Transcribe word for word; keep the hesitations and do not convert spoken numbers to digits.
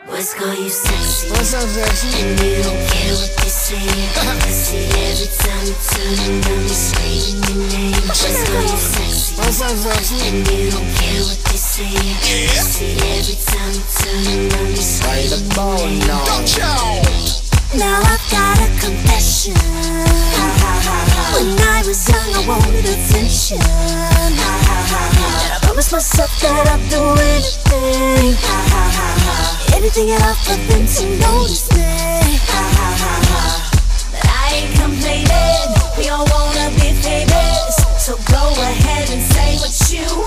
Boys call you sexy. What's up, sexy? And you don't care what they say. I see every time you turn around, they screaming your name. Boys call you sexy. What's up, sexy? And you don't care what they say. I see every time you turn around, they Right screaming the bone your now. name. Now I've got a confession. When I was young, I wanted attention. And I promised myself that I'd do anything, anything at all for them to notice me. But I ain't complaining. We all wanna be famous, so go ahead and say what you